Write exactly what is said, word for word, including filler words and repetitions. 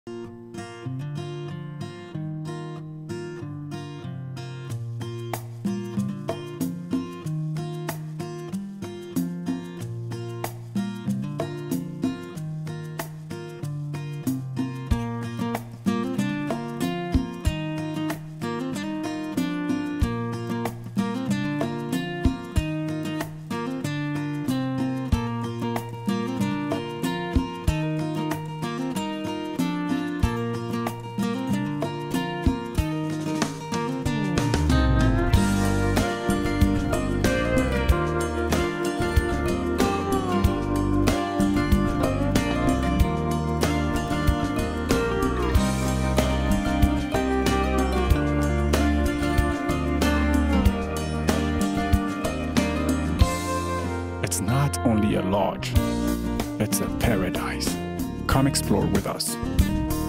It's not only a lodge, it's a paradise. Come explore with us.